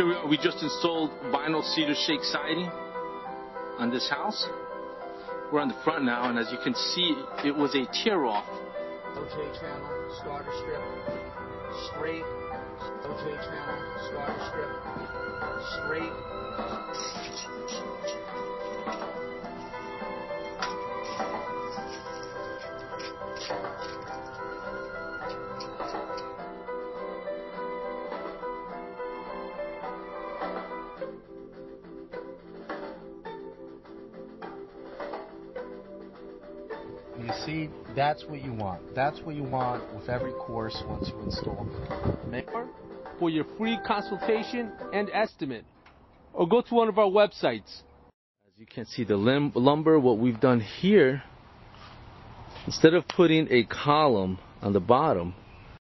Here we are. We just installed vinyl cedar shake siding on this house. We're on the front now, and as you can see, it was a tear-off. OJ channel, starter strip, straight. OJ channel, starter strip, straight. You see, that's what you want. That's what you want with every course once you install. For your free consultation and estimate, or go to one of our websites. As you can see, the lumber, what we've done here, instead of putting a column on the bottom,